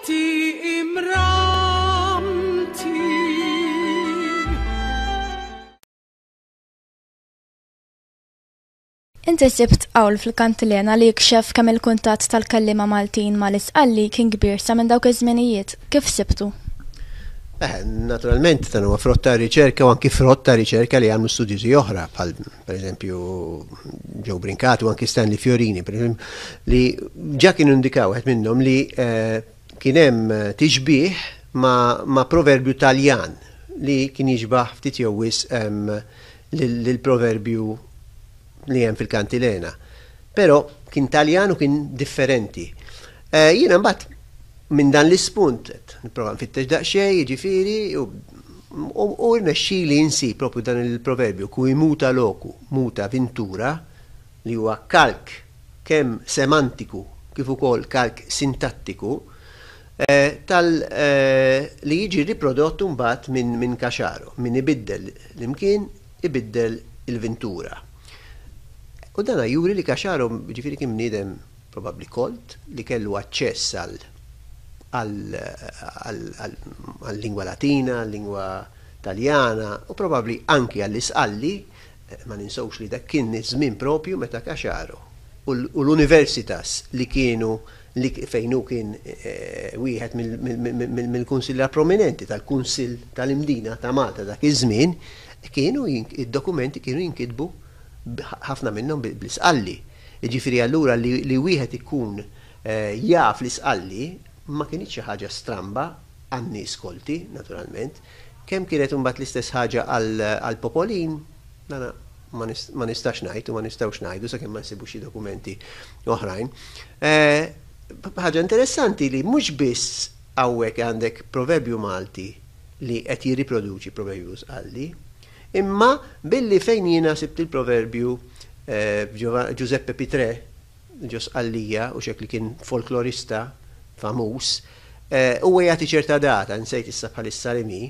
imramti. Inti sibt qawl fil-kantilena li jikxef kemm il-kuntatt tal-kellima Maltin mal-isqalli kien kbir sa minn dawk iż-żminijiet. Kif sibtu? Naturalment dan huwa frott ta' riċerka u anki frott ta' riċerka li għamlu studjużi oħra, bħal pereżempju Joe Brincati u anki Stanley Fiorini, li ġa kienu indikaw wieħed minnhom li kien hemm tiġbih ma' proverbju Taljan li kien jiġbaħ ftit jew wisq lill-proverbju li hemm fil-kantilena. Però kien Taljan u kien differenti. Jiena mbagħad minn dan l-ispunt, nipprova nfittex daqsxejn, jiġifieri, u rnexxieli insib propju dan il-proverbju cui muta locu, muta ventura, li huwa kalk kemm semantiku kif ukoll kalk sintattiku, li jiġi riprodott mbagħad minn Caciaro, min ibiddel l-imkien ibiddel il-ventura. U dan juri li Caciaro ġifieri kien bniedem probabbli kolt li kellu aċċess għal-lingwa latina, għal-lingwa taljana u probabbli anki għall-isqalli, ma ninsawx li dak kien iż-żmien propju meta Caciaro u l-universitas li kienu fejn hu kien wieħed mill-kunsilli prominenti tal-Kunsill tal-Imdina ta' Malta dak iż-żmien, kienu id-dokumenti kienu jinkitbu ħafna minnhom bl-isqalli. Jiġifieri allura li wieħed ikun jaf l-isqalli ma kienx xi ħaġa stramba għan-nies kolti, naturalment, kemm kienet imbagħad l-istess ħaġa għall-popolin, ma nistax ngħid u ma nistgħux ngħidu sakemm ma nsibu xi dokumenti oħrajn. Ħaġa interessanti li mhux biss hawnhekk għandek proverbju Malti li qed jirriproduċi proverbju sqalli, imma billi fejn jiena sibt il-proverbju Giuseppe Pitrè, ġo sqallija u xekk li kien folklorista famuż, u jagħti ċerta data, nsejt issa bħalissa li mi,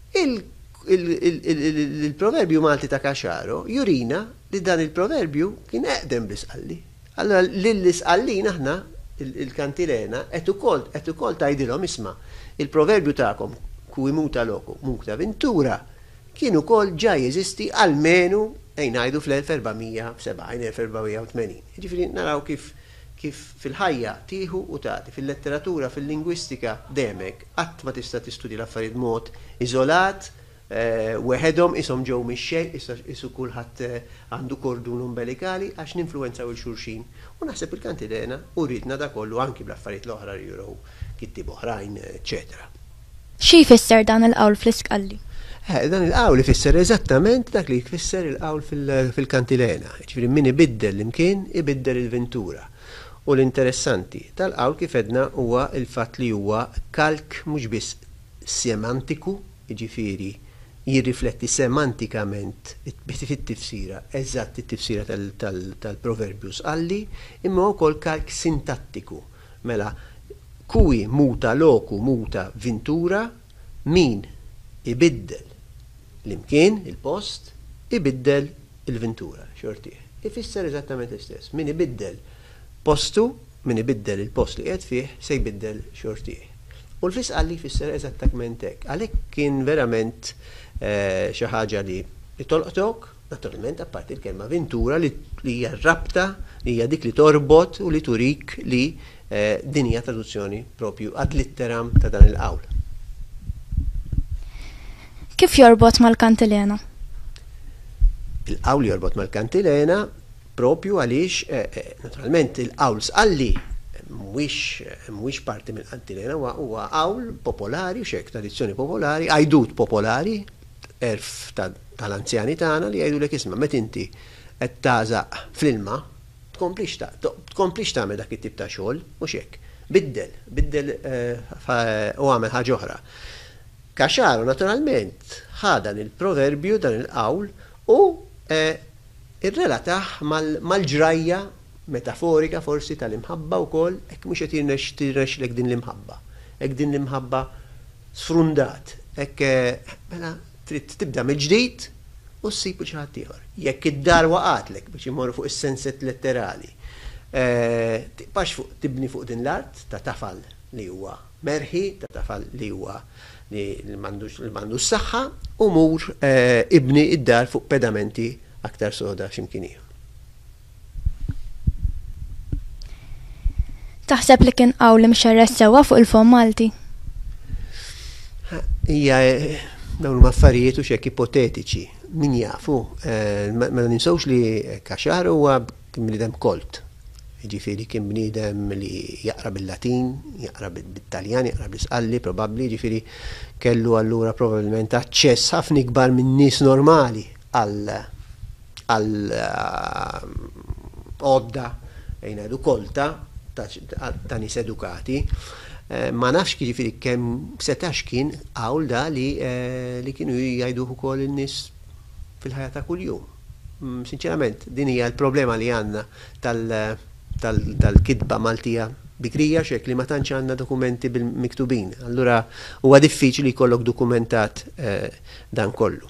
il-proverbju Malti ta' Caciaro jurina li dan il-proverbju kien eqdem bl-isqalli. Allora lill-isqallin aħna il-kantilena qed ukoll tgħidilhom isma' il-proverbju tagħkom cui muta locu muta ventura kien ukoll ġa jeżisti almenu ngħidu fl-1470-1480. Ġifieri naraw kif fil-ħajja tieħu u tagħti, fil-letteratura, fil-lingwistika demek, qatt ma tista' tistudja l-affarijiet mod iżolat, weħedhom ishom ġew mix-xejn, isu kulħadd għandu kordun umbilikali għax ninfluwenzaw il-xulxin. U naħseb il-kantilena u ridna da kollu anki bl-affarijiet l-oħra li juraw kittib oħrajn, eċetera. Xi jfisser dan il-qawl fl-isqalli? Dan il-qawl ifisser eżattament dak li jfisser il-qawl fil-kantilena. Ġifieri min ibiddel l-imkien ibiddel il-ventura. U l-interessanti tal-qawl kif edna huwa il-fatt li huwa kalk mhux biss semantiku, jiġifieri jirrifletti semantikament fit-tifsira, eżatt it-tifsira tal-proverbju sqalli, imma wkoll kalk sintattiku. Mela cui muta locu muta ventura, min ibiddel l-imkien, il-post, ibiddel il-ventura, xortih. Ifisser eżattament l-istess. Min ibiddel postu, min ibiddel il-post li qiegħed fih se jbiddel xortih. U l-flisqalli jfisser eżattament hekk. Għalhekk kien verament xi ħaġa li tolqtok, naturalment apparti l-kelma ventura li hija rabta, li hija dik li torbot u li turik li din hija traduzzjoni propju ad litteram ta' dan il-qawl. Kif jorbot mal-kantilena? Il-qawl jorbot mal-kantilena propju għaliex, naturalment, il-qawl sqalli mhuwiex parti mill-kantilena, huwa qawl popolari, xek tradizzjoni popolari, għajdut popolari, erf tal-anzjani tagħna li jgħidulek isma' meta inti qed tażaq fl-ilma, tkomplix tagħmel dak it-tip ta' xogħol, mhux hekk. Biddel u għamel ħaġa oħra. Caciaro naturalment ħadan il-proverbju dan il-qawl u irrelataħ mal-ġrajja metaforika forsi tal-imħabba wkoll, hekk mhux qed jirnexxlek din l-imħabba. Hekk din l-imħabba sfrundat. Hekk mela trid tibda mill-ġdid u ssib xi ħadd ieħor. Jekk id-dar waqatlek biex imorru fuq is-senset letterali. Tibqax tibni fuq din l-art ta' tafal li huwa merħi ta' tafal li huwa li m'għandux saħħa u mur ibni id-dar fuq pedamenti aktar soda x'imkien ieħor. Taħseb li kien qaw li mxerres sewwa fuq il-fom Malti? Hija dawn affarijiet u xek ipotetiċi. Min jafu, ma ninsawx li Kaxar huwa bniedem kolt. Ġifieri kien bniedem li jaqra bil-Latin, jaqra bil-Taljan, jaqra bil-Sqalli, probabbli, ġifieri kellu allura probabbilment aċċess ħafna ikbar minn nies normali għal għodda ngħidu kolta ta' nies edukati. Ma nafx ġifieri kemm setax kien hawl da li kienu jgħiduh ukoll in-nies fil-ħajja ta' kuljum. Sinċerament, din hija l-problema li għandna tal-kidba Maltija bikrija xek li ma tantx għandna dokumenti bil-miktubin. Allura huwa diffiċli jkollok dokumentat dan kollu.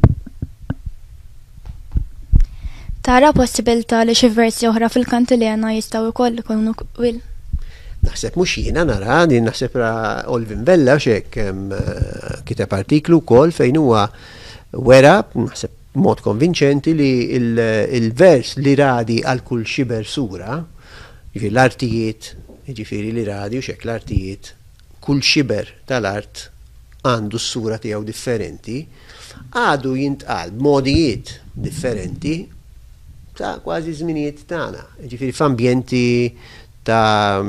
Tara possibilità li xi versi oħra fil-Kantilena jistgħu jkoll ikunu wil? Naħseb mhux jiena nara, din naħseb Olvin Vella xek kiteb artiklu wkoll fejn huwa wera, naħseb mod konvinċenti li il-vers li radi għal kull xiber sura, ġifieri l-artijiet, ġifieri li radi u xek l-artijiet, kull xiber tal-art għandu s-sura tiegħu differenti, għadu jintqal b'modijiet differenti ta' kważi żminijiet tagħna, ġifieri f'ambjenti ta'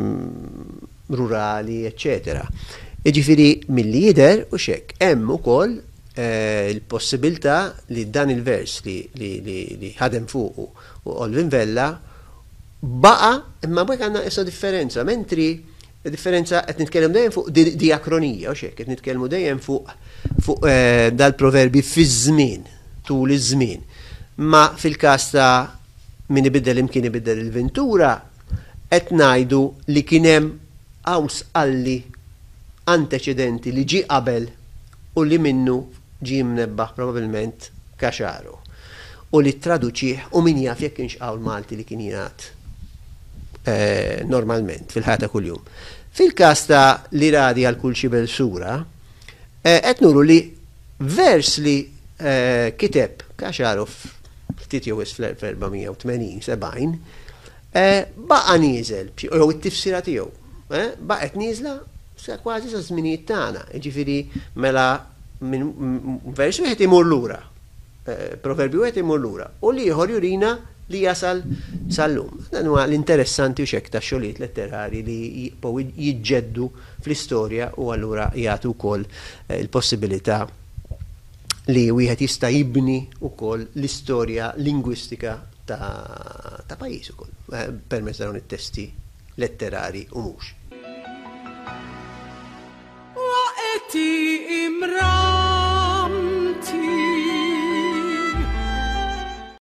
rurali, eccetera. Ġifieri milli jidher u xek hemm ukoll il-possibilità li dan il-vers li ħadem fuqu u Olvin Vella baqa imma bwek għandna issa differenza, mentri differenza qed nitkellem dejjem fuq diakronija u xek, qed nitkellmu dejjem fuq dal-proverbi fiż-żmien, tul iż-żmien. Ma fil-każ ta' min ibiddel imkien ibiddel il-ventura qed ngħidu li kien hemm hawn sqalli anteċedenti li ġie qabel u li minnu ġie mnebbaħ probabbilment Kaxaru u li traduċih u min jaf jekk kienx hawn Malti li kien jingħad normalment fil-ħajja kuljum. Fil-każ ta' li radi għal kull xibel sura qed nuru li vers li kiteb Kaxaru ftit jew fl-480-70 baqa' nieżel jew it-tifsira tiegħu baqgħet nieżla kważi sa żminijiet tagħna, jiġifieri mela minn vers wieħed imur lura, proverbju wieħed imur lura, u li ieħor jurina li jasal sal-lum. Dan huwa l-interessanti u xek ta' xogħlijiet letterari li jibqgħu jiġġeddu fl-istorja u allura jagħtu wkoll il-possibilità li wieħed jista' jibni wkoll l-istorja lingwistika ta' pajjiż ukoll permezz dawn it-testi letterari u mhux.